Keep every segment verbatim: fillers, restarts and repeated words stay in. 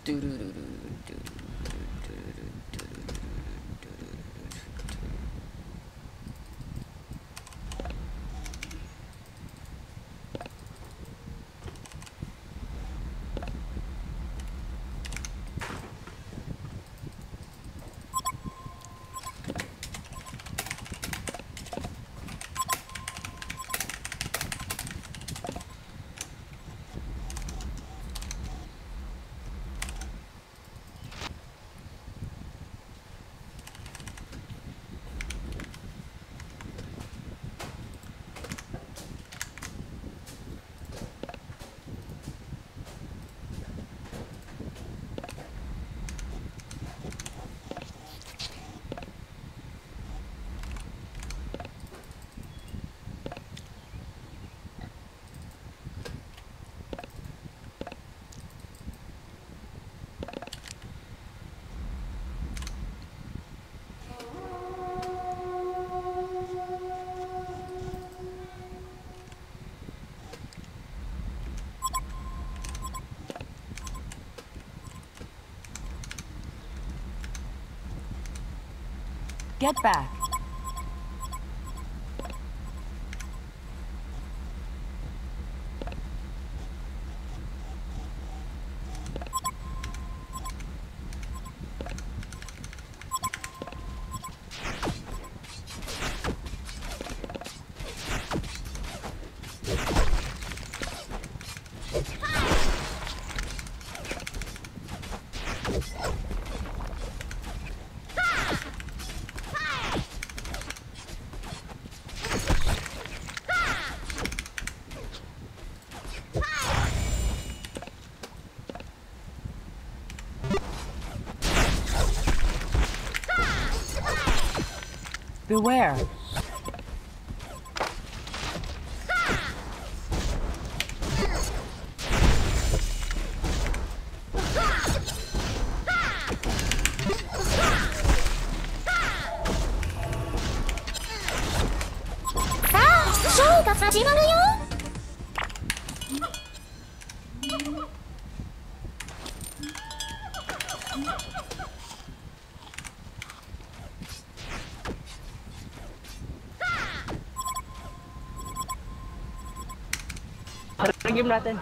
Get back. Beware. Game natin.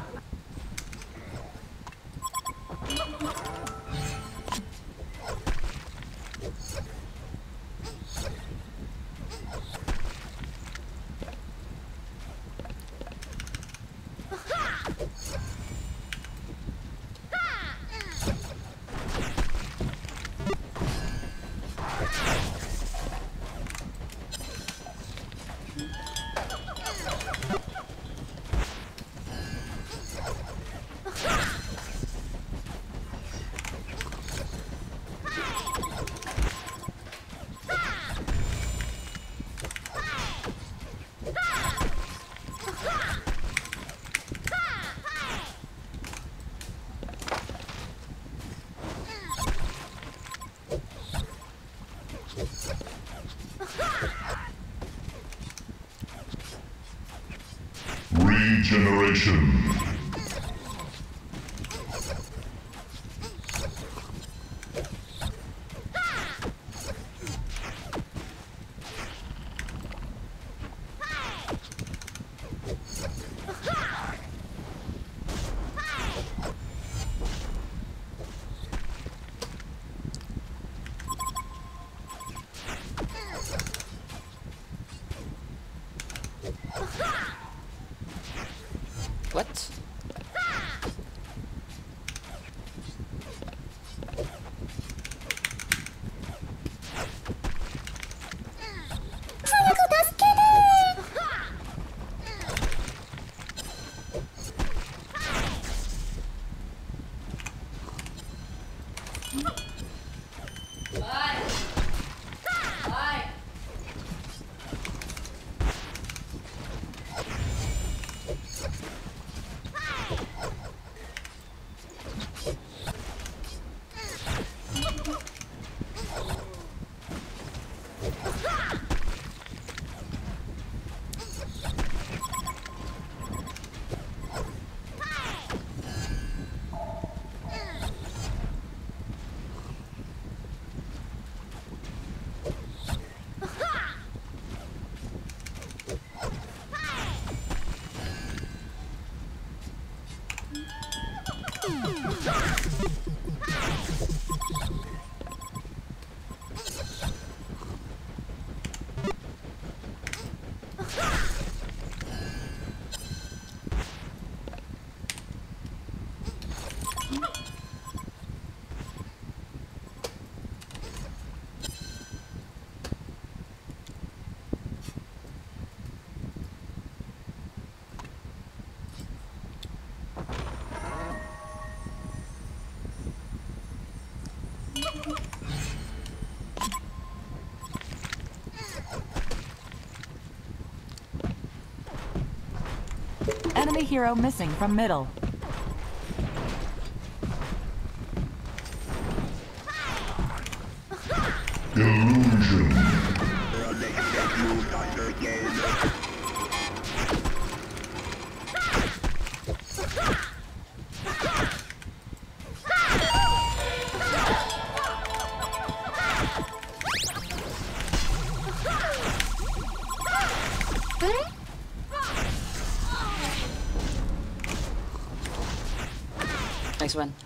Regeneration. What? Enemy hero missing from middle. Illusion. Next one.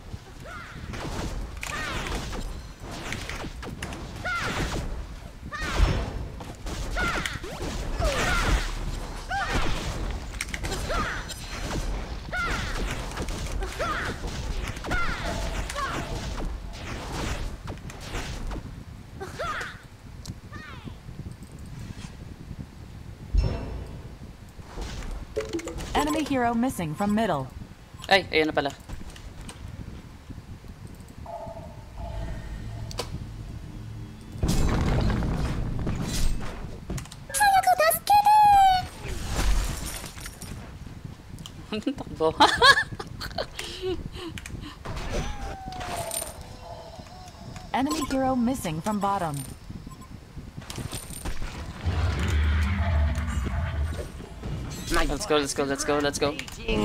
Enemy hero missing from middle. Ay, ayun na pala. Takbo. Enemy hero missing from bottom. Let's go, let's go, let's go, let's go.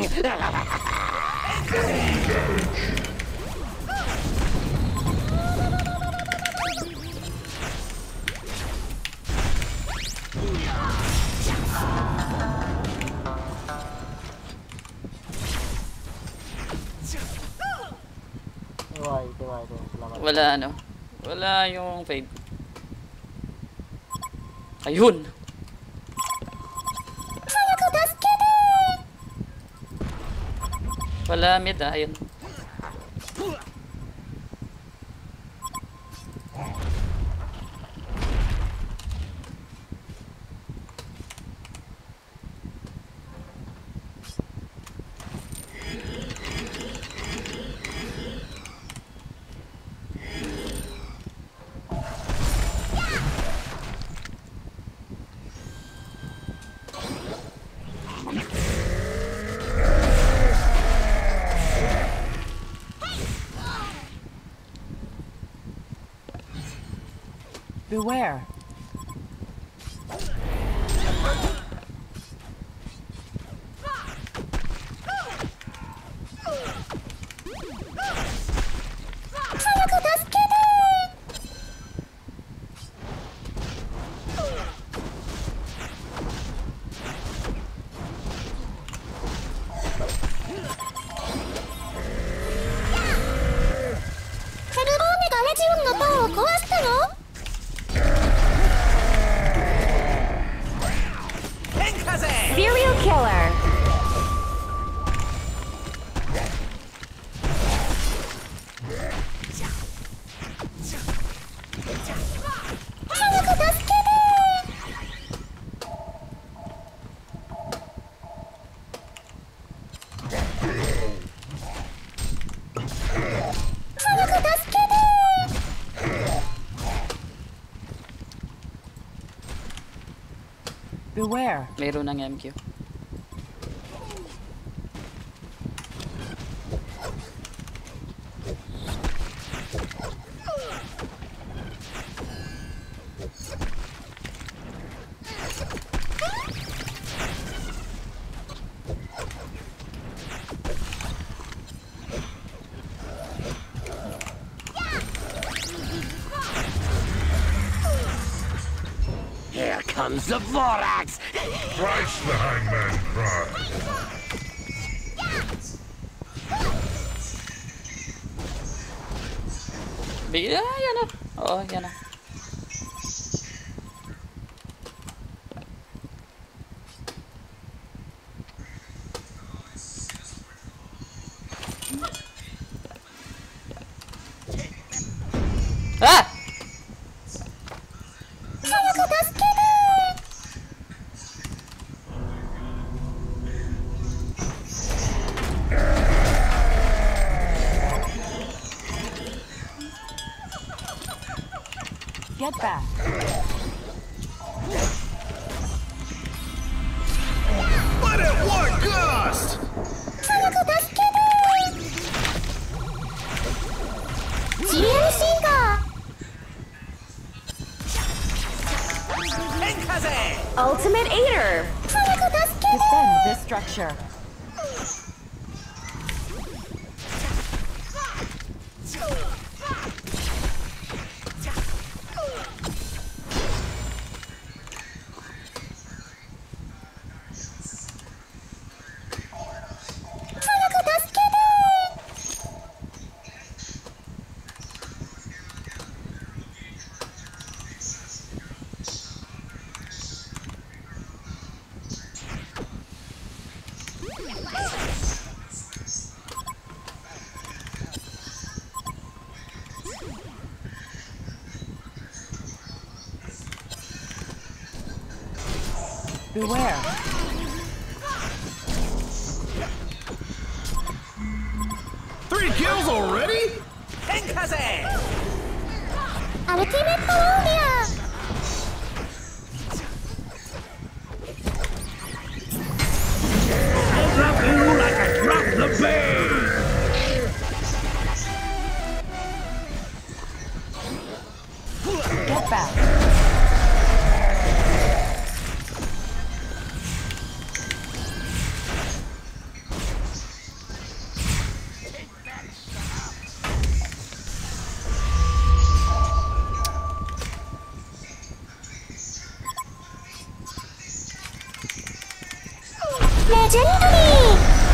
Wala ano. Wala yung fade. Ayun. Wala mid ah, ayun. Beware. Serial killer. Beware. Meron ng M Q. Here comes the Vorax! Thrice the hangman cries. Bigla, yan na. Oo, yan na. Ah! Get back. But at what cost? Ultimate Aider! Defend this structure. Beware. Three kills already? Ultimate Warrior! I'll drop you like I dropped the bait! Get back. Legendary!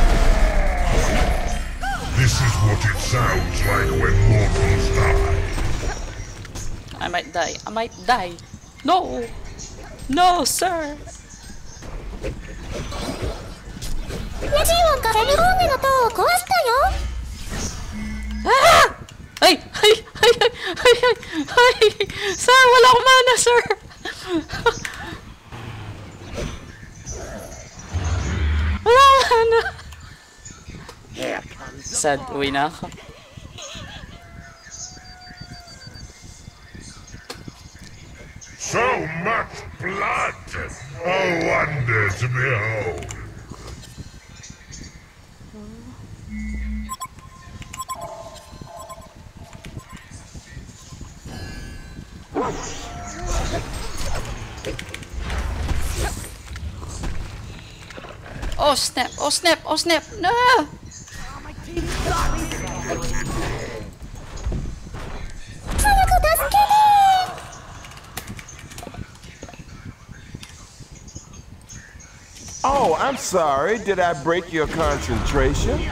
This is what it sounds like when mortals die. I might die. I might die. No! No, sir! レジオンがフェルローネの塔を壊したよ Ah! Ay! Ay! Ay! Ay! Ay! Ay! Sir! Wala akong mana, sir! Wala akong mana! Here comes the Sad. Uwi na ako. So much blood! A wonder to behold. Oh snap! Oh snap! Oh snap! No! Oh, I'm sorry. Did I break your concentration?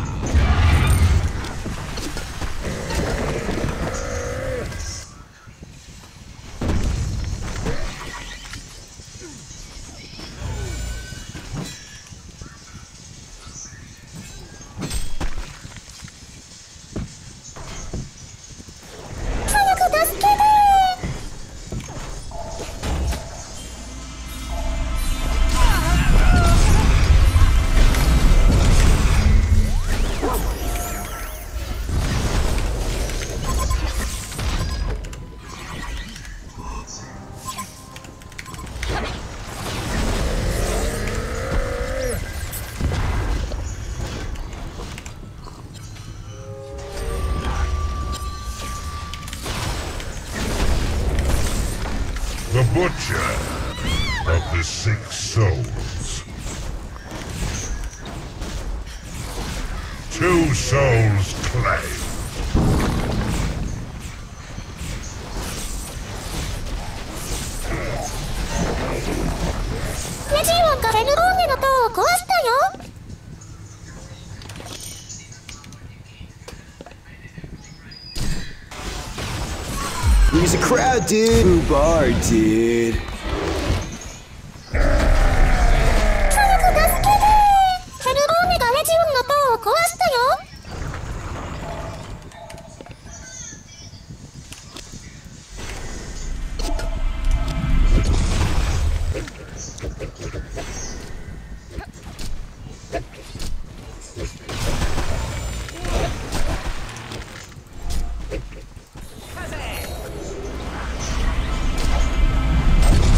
The Butcher of the Six Souls. Two souls claim. Legionがフェルローネの塔を壊したよ He's a crowd, dude. Ooh, bar, dude. 早く助けてフェルローネがレジオンの塔を壊したよ The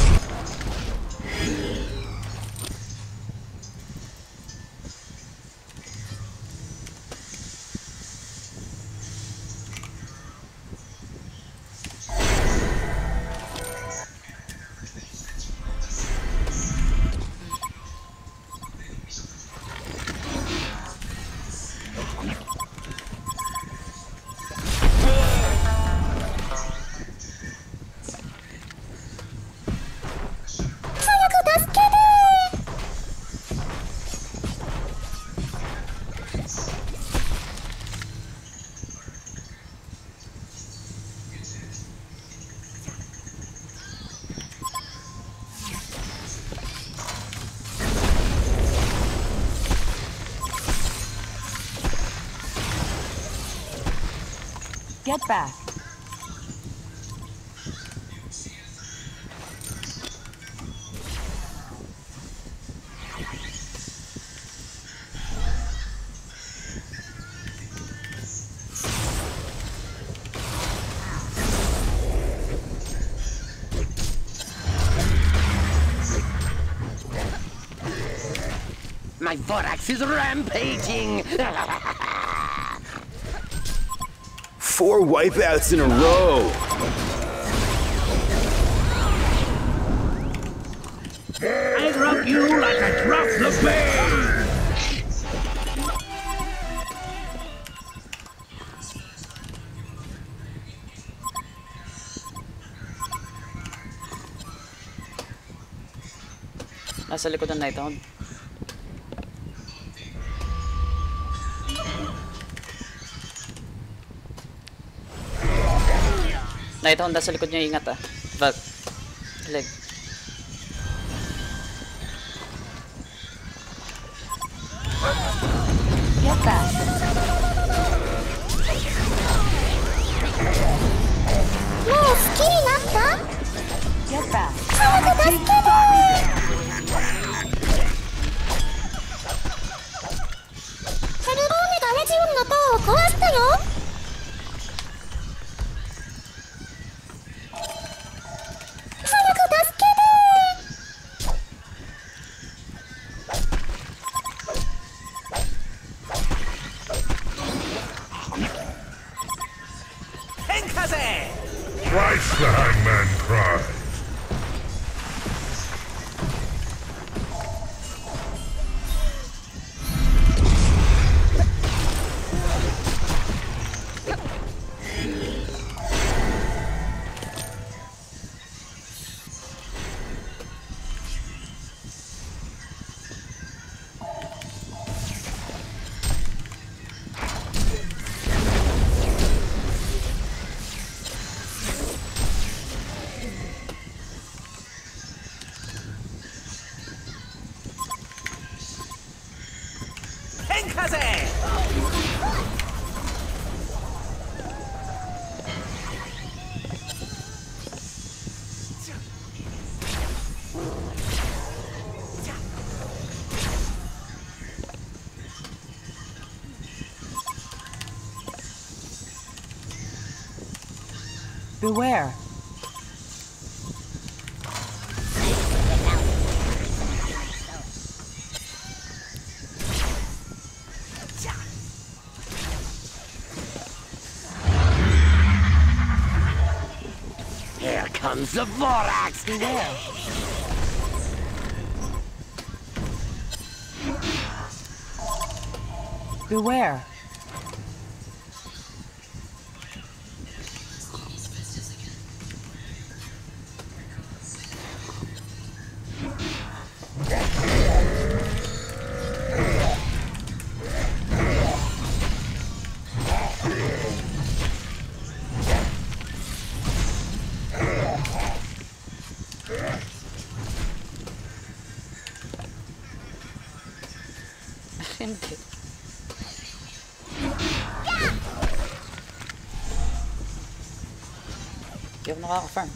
Get back. My Vorax is rampaging! Four wipeouts in a row. I drop you like I drop the bait! Nasa likod ng Night HoN. Night HoN, nasa likod niya, ingat ah. Valk. Leg. Get back. Now, skillになった? Get back. 早く助けて! 헤르로우메가 레지온の塔を壊したよ! Thrice the hangman cries. Beware. Here comes the Vorax! Beware. Beware. Hindi. Hindi ako nakaka-farm.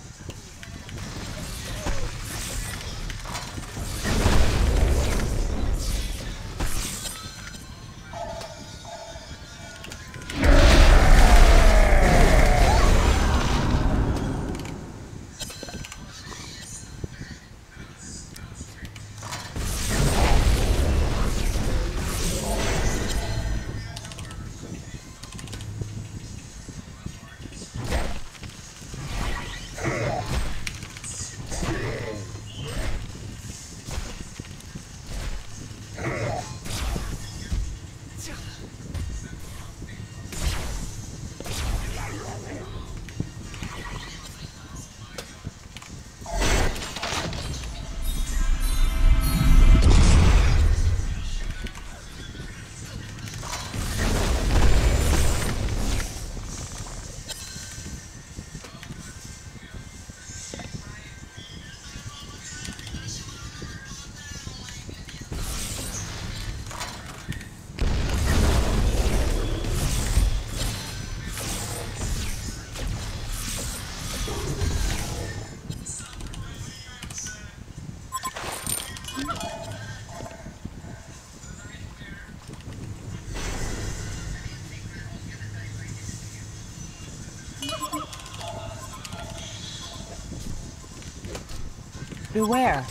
Beware.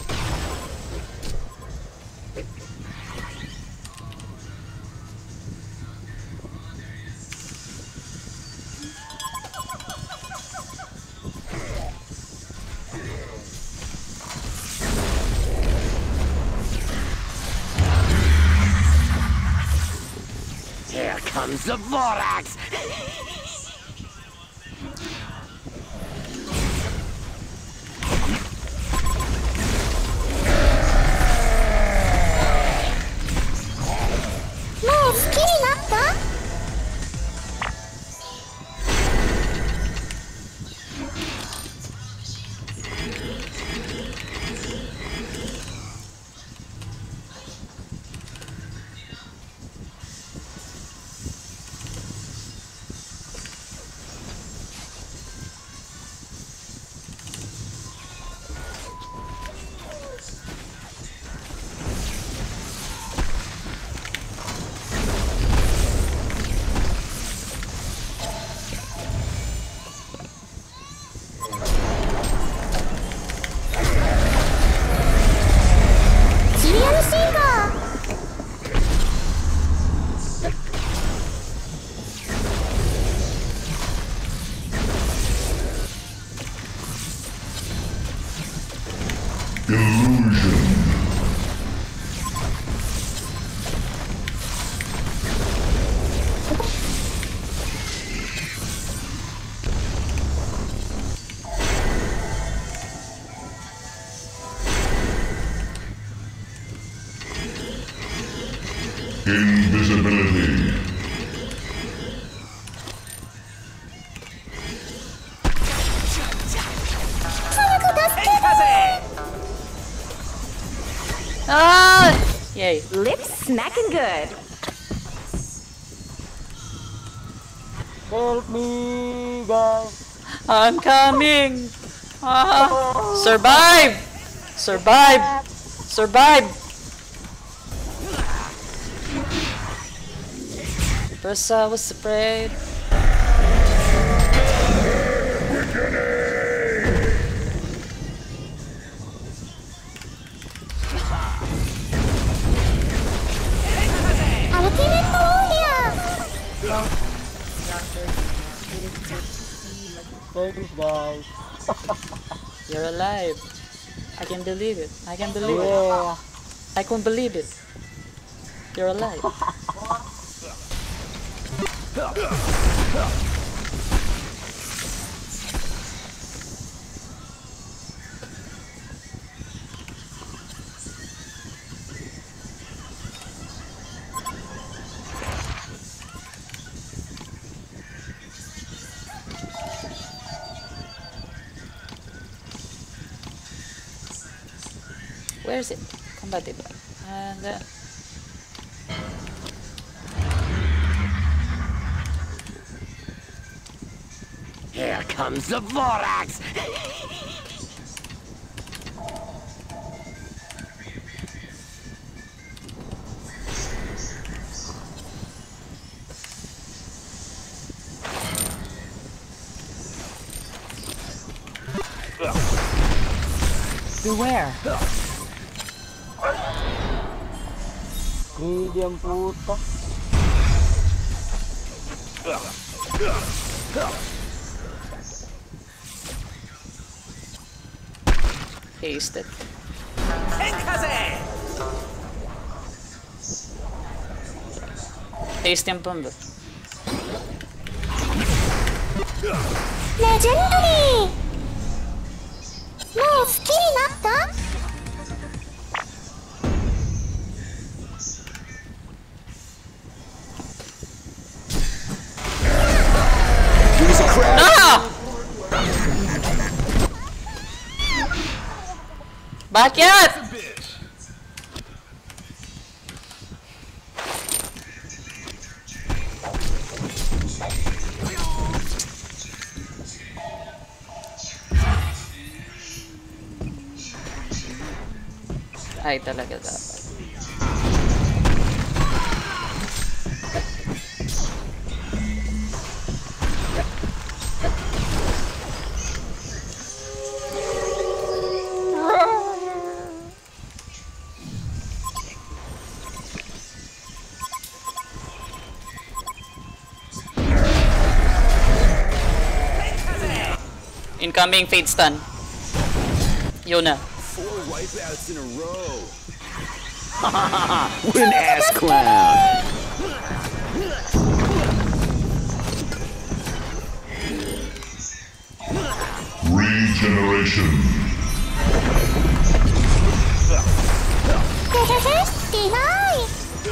Here comes the Vorax! No, 好きになった シリアルシンガー Invisibility. 早く助けて Ah! Yay. Lips smacking good. Help me, guys. I'm coming! Ah! Survive! Survive! Survive! First I was afraid. Ultimate warrior! Thanks, guys. You're alive. I can believe it. I can believe it. Yeah. I can't believe it. You're alive. Where is it? Compatible. And uh, Here comes the Vorax! Beware. Medium puta. paste it. Paste yung bomba. Legendary! もう好きになった No! Bakit? Ay, talaga dapat. Incoming fade stun. Yun na. Four wipeouts in a row. What an ass clown. Regeneration. Deny!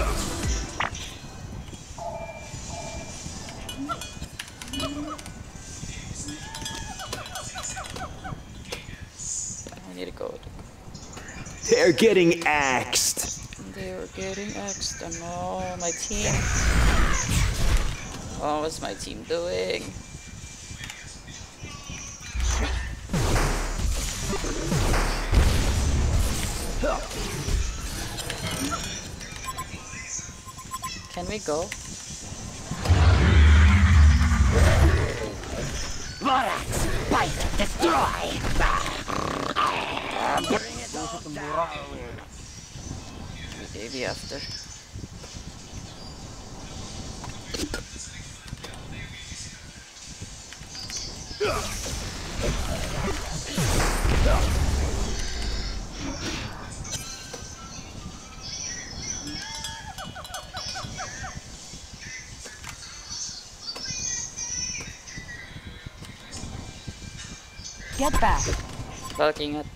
I need to go. They're getting axed. They're getting axed. And oh, my team. Oh, what's my team doing? Can we go? Borax, bite, destroy. Bring it all down. Maybe after. Get back. Looking at.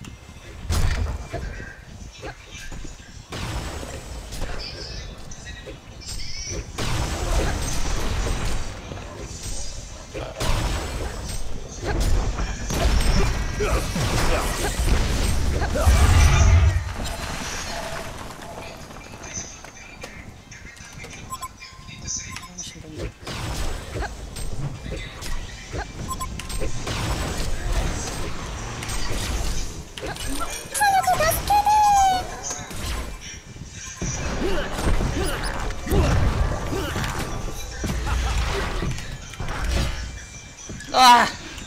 Ah!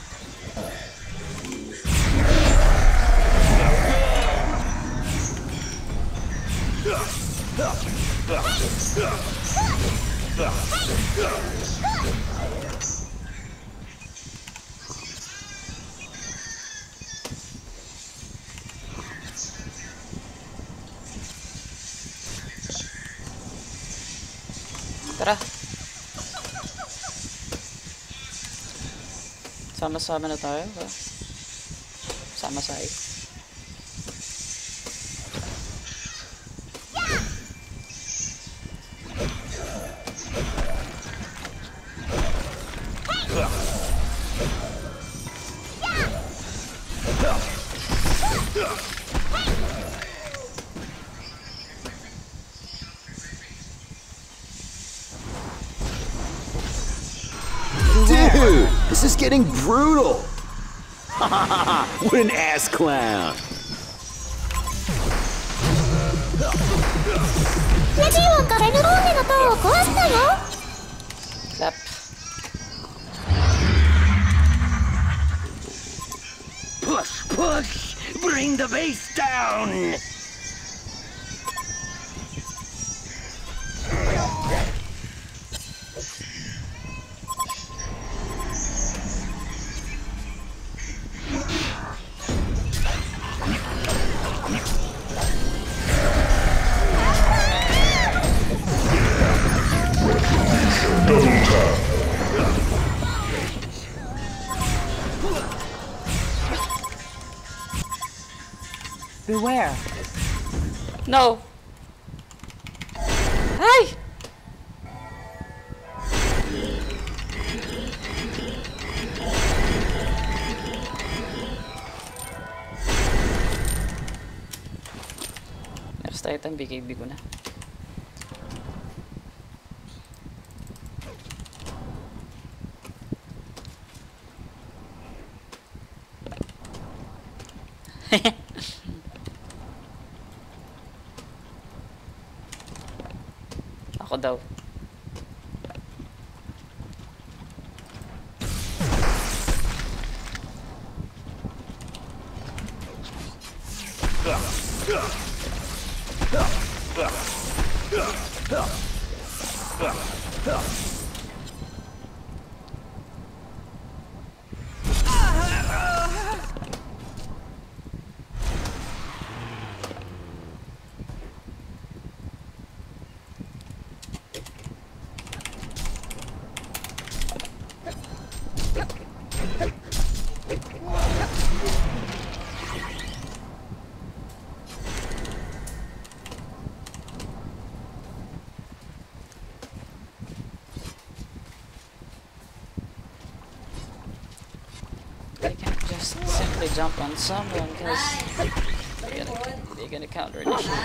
Tara. Sama-sama na tayo, ba? Sama-say. Dude, this is getting brutal. What an ass clown. Clap. Push, push. Bring the base down. Beware. No. Hi. Next item, B K B ko na. Ako daw. just simply jump on someone because they're gonna, they're gonna counter initially.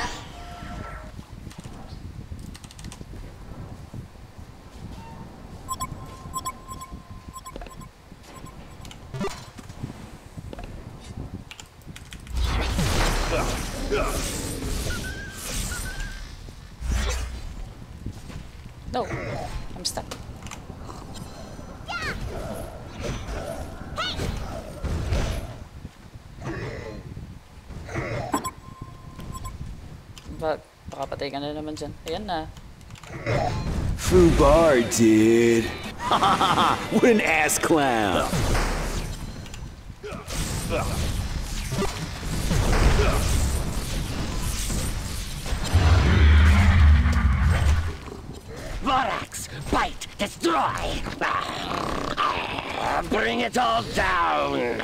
No, I'm stuck. Bak, baka patay ka na naman dyan. Ayan na. Fubar, dude. What an ass clown. Borax, bite, destroy. Bring it all down.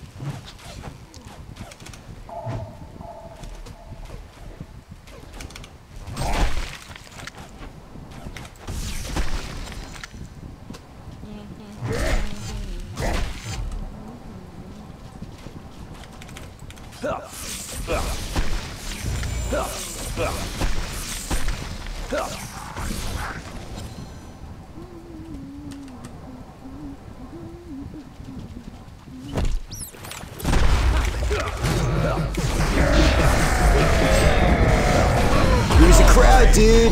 Who's the crowd, dude?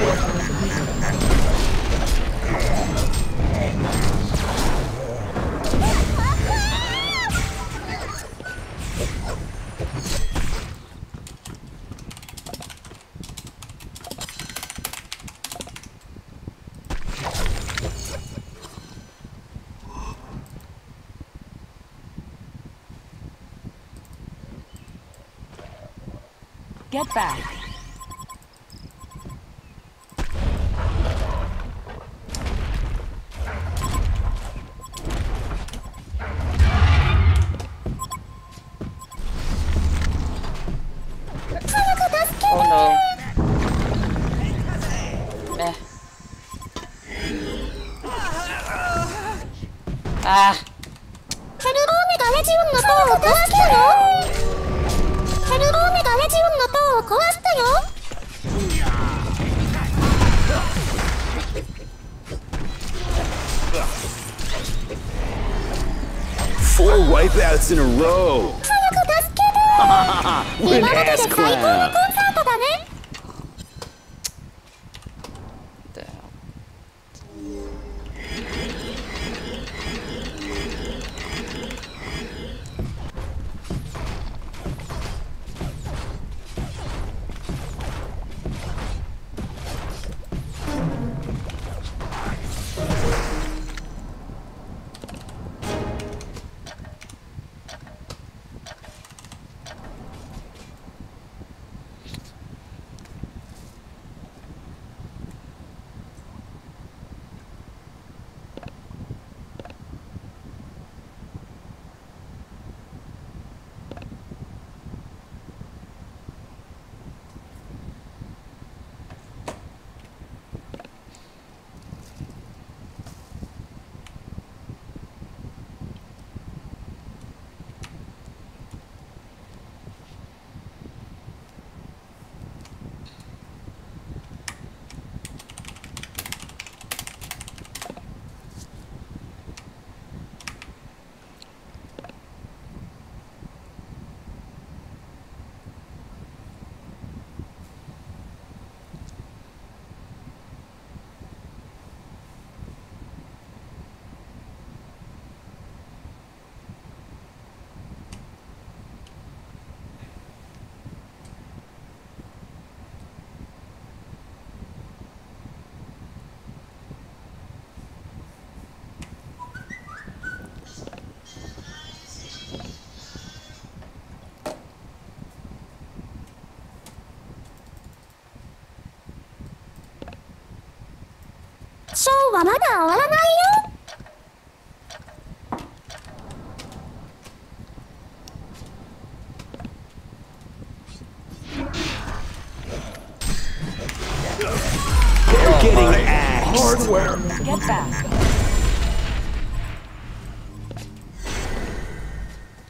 Get back. Oh no. Meh. Ah! 헤르로미가 해지운 것도 고맙어요. 헤르로미가 해지운 것도 고맙어요. Four wipeouts in a row. What an ass clown. ショーはまだ終わらないよ。 They're getting axed. Hardware. Get back.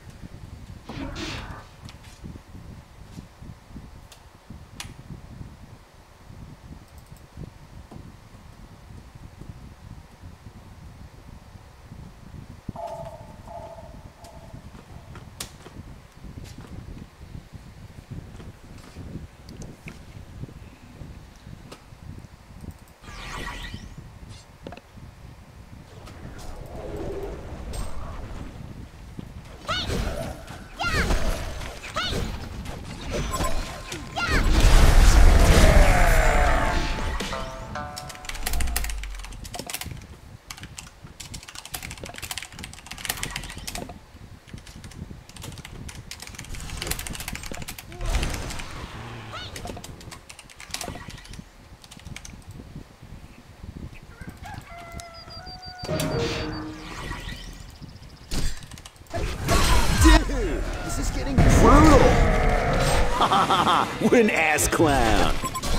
What an ass clown.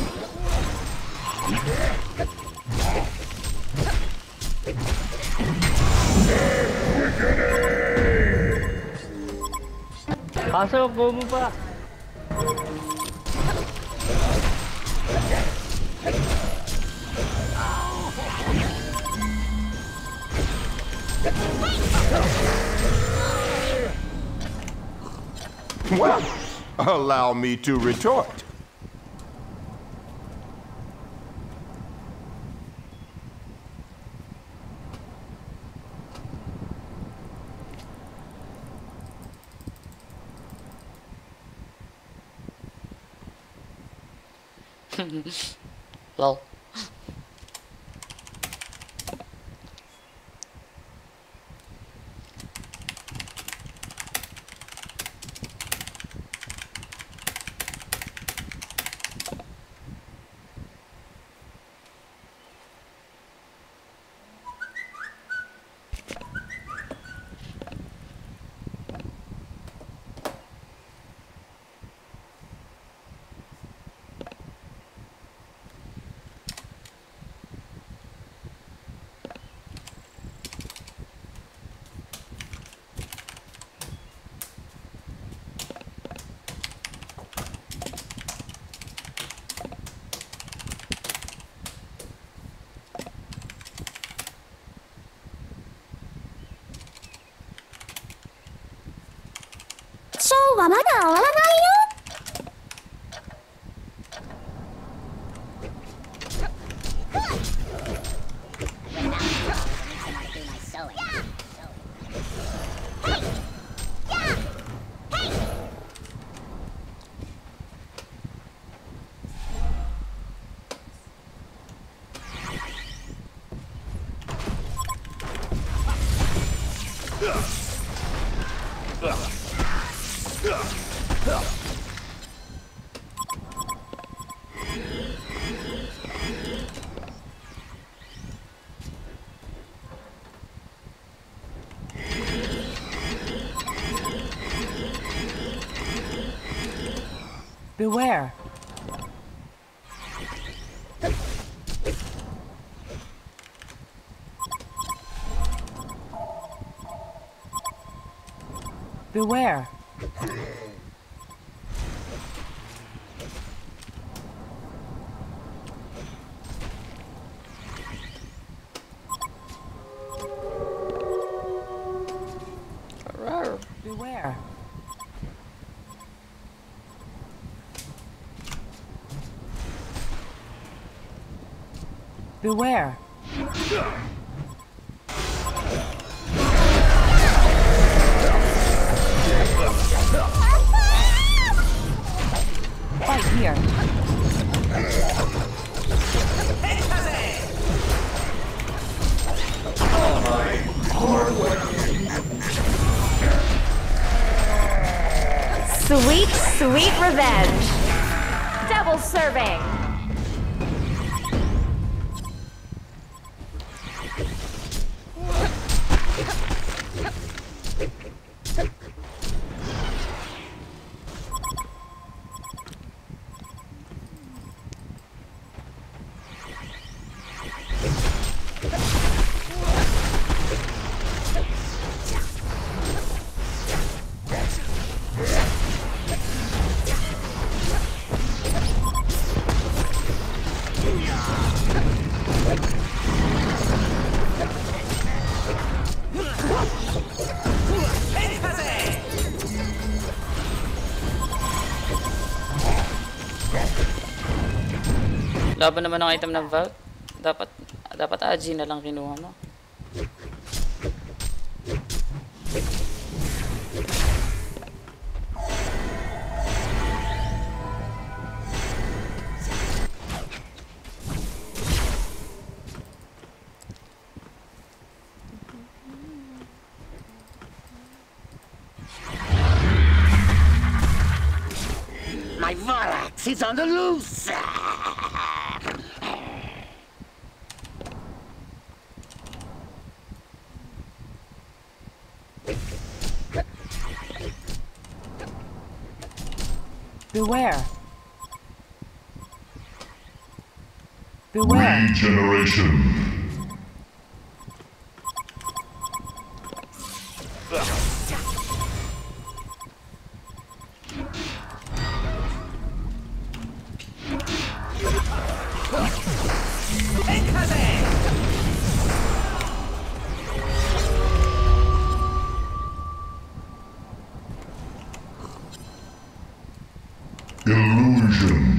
Pasok, go mo pa. Well, allow me to retort. Lol. ショーはまだ終わらないよ。 Beware. Beware. Beware. Beware. Fight here. Sweet, sweet revenge. Double serving. Laban naman ng item ng vault. Dapat dapat Agi na lang kinuha mo. My Varax is on the loose! Beware. Beware. Regeneration. Illusion.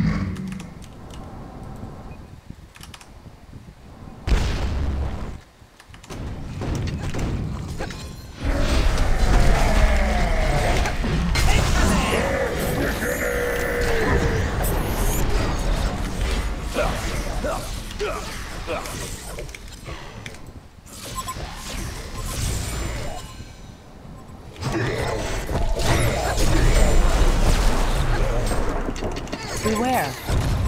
Beware.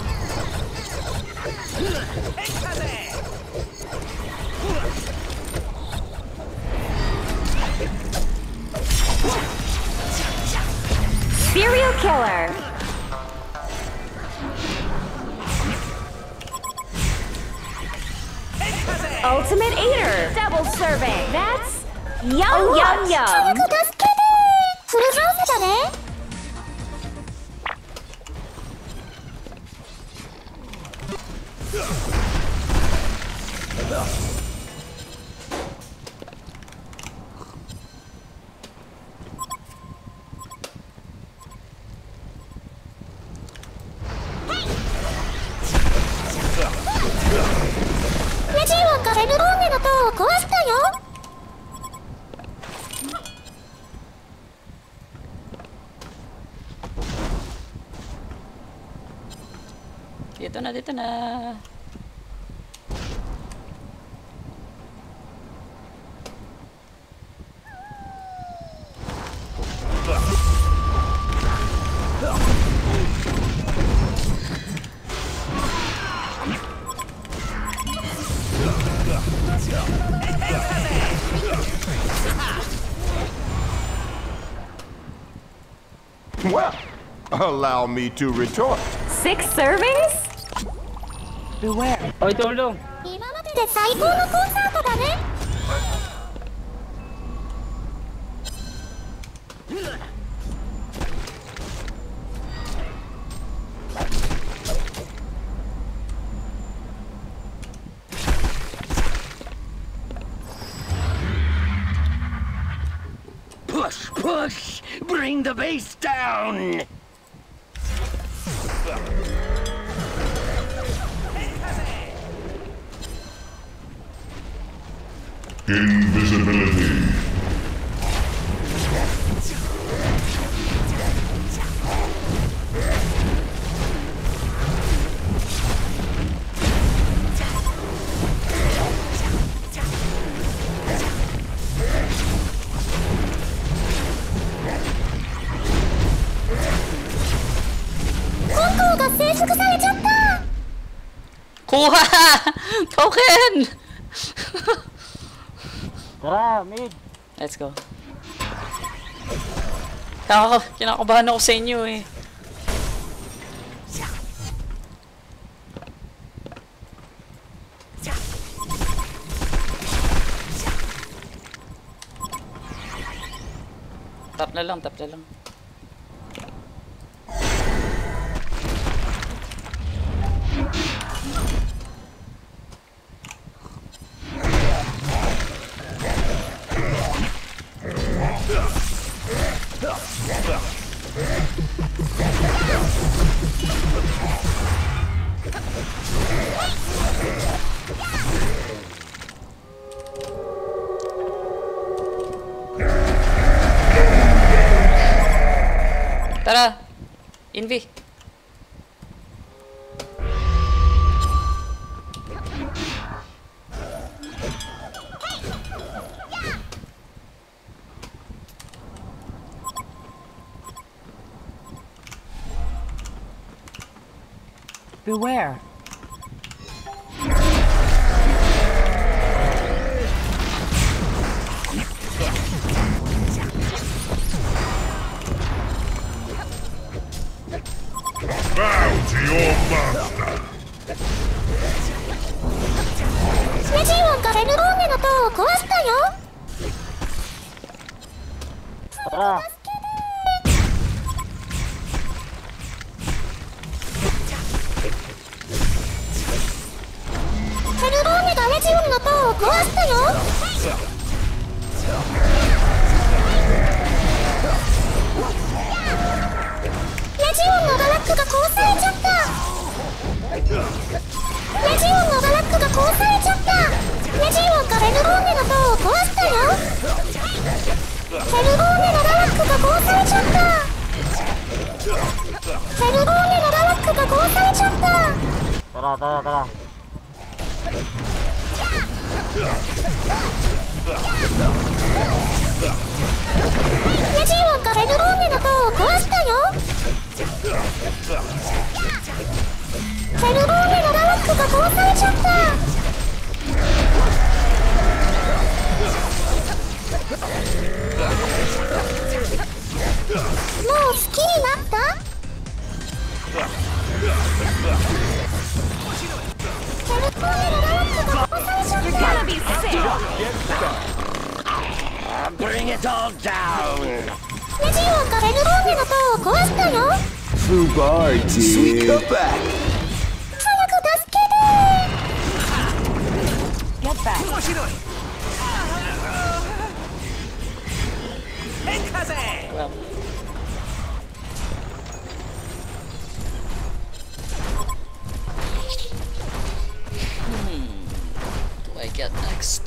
Serial killer. Ultimate eater. Double serving. That's yum yum yum. 助けてー。フルハウスだね。レジオンがセルローネの塔を壊したよ。 Dito na, dito na. Well, allow me to retort. Six servings? Beware. Oy, tulong! 今までで最高のコンサートだね。 Push, push! Bring the base down! Invisibility. Kuha! Token! Tara, mid! Let's go. Kaka, kinakabahan ako sa inyo eh. Tap na lang, tap na lang. Tara! Invi! Beware. Bow to your master. よ。 Tara. ヘルローネがレジオンの塔を壊したよ。レジオンのガラックが壊されちゃった。レジオンのガラックが壊されちゃった。レジオンがヘルローネの塔を壊したよ。ヘルローネのガラックが壊されちゃった。ヘルローネのガラックが壊されちゃった。 Tara, tara, tara. レジオンがヘルローネの塔を壊したよ。ヘルローネのガラックが壊されちゃった。もう好きになった？ Bring it all down. レジオンがヘルローネの塔を壊したよ。 Fubar, dude. Sweet comeback. 早く助けて。 Get back. Well. Hmm. What do I get next?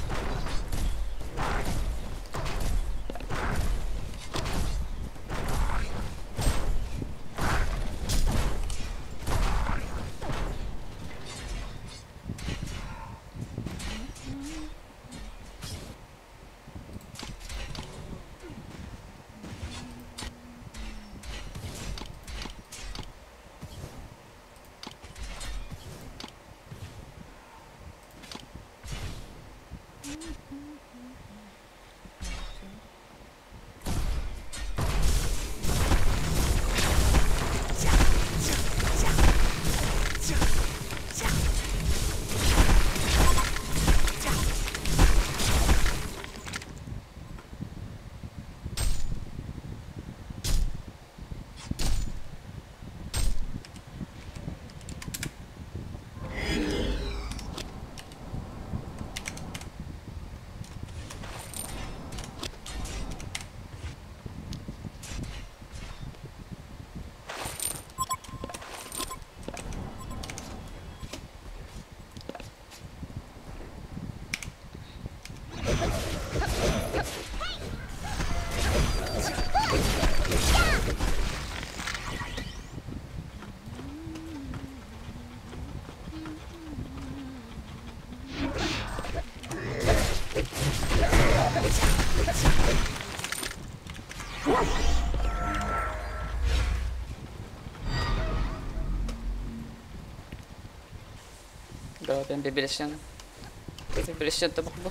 Grabe, ang bibilis yan. Bibilis yan tumakbo.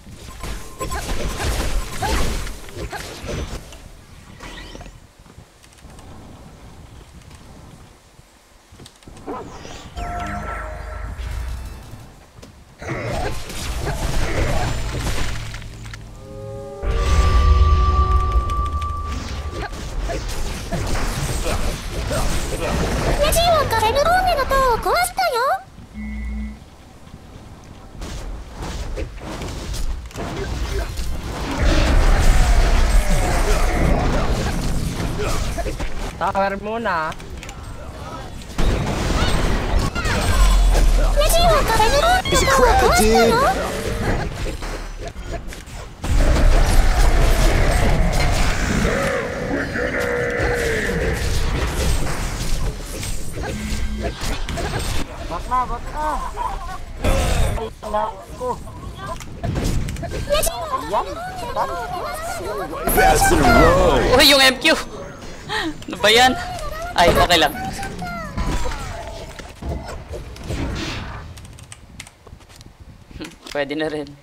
Tower muna. He's a crowd, dude. Bot na, bot na. Ay, naku. Yan, Fast in a row. Uy, yung M Q! Ano ba yan? Ay, okay lang. Pwede na rin.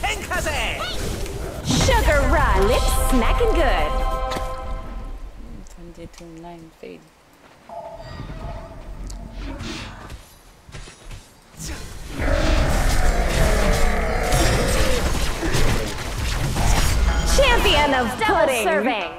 Sugar raw lips smacking good. three, two, nine, fade. Champion of pudding. Serving.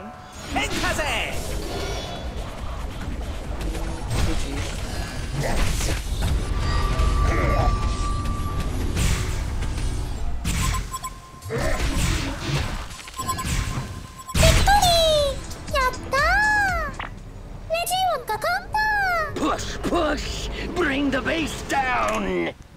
Push, push! Bring the base down!